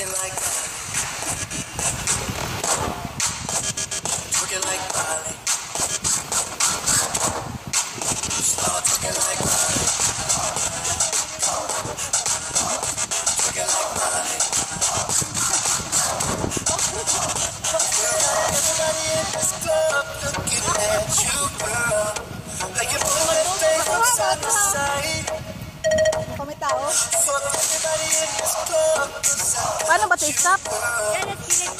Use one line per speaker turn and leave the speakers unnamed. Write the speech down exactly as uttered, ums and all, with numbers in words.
twerking like twerking like Miley. Start twerking like Miley. Twerking like Miley. Everybody in this club looking at you, girl. Like you're moving that thing from side to side.
Kami tao.
Fuck everybody in this club.
Paano ba ito i-stop?
Girl.